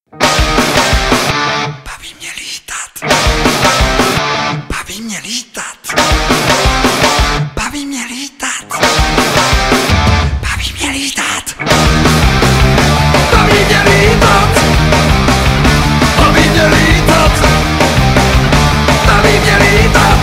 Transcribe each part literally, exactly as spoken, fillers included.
Baví mě lítat. Baví mě lítat. Baví mě lítat. Baví mě lítat. Baví mě lítat. Baví mě lítat. Baví mě lítat.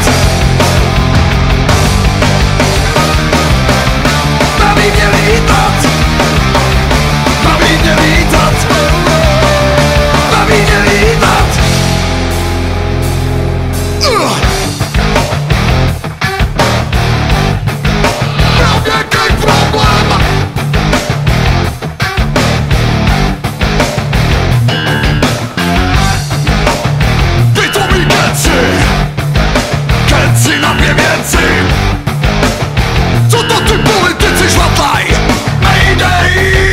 Baví mě lítat. Baví mě lítat. Baví mě lítat. Uh. Mám nějaký problém. Vy to ví keci. Keci na dvě věci. Co to ty politici švatlaj? Mayday.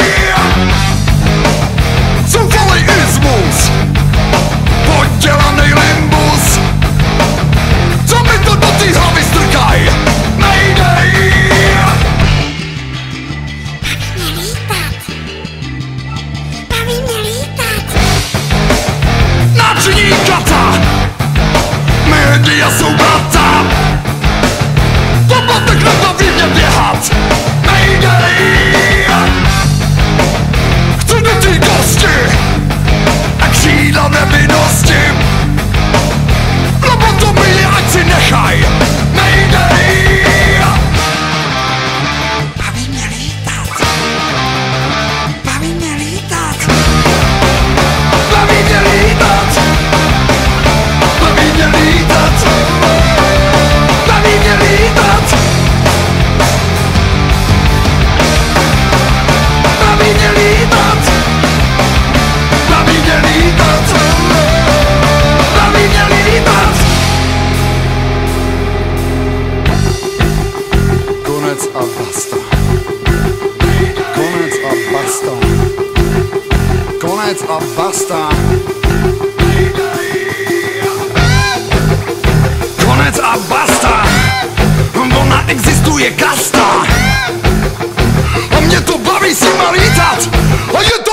Zoufalej ismus. Podělanej limbus. Co mi to do tý hlavy strkaj? Mayday. Baví mě lítat. Náčiní kata. Média jsou brata. Po blatech nebaví mě běhat. Mayday. Chci do tý kosti a křídla nevinnosti. Lobotomie ať si nechaj. Mayday. Baví mě lítat. Baví mě lítat. Baví mě lítat. Baví mě lítat. Baví mě lítat. Baví mě lítat. Baví mě lítat. Baví mě lítat. Konec a basta. Konec a basta. Konec a basta. Konec a basta. Ona existuje kasta. A mě to baví si má lítat. A je to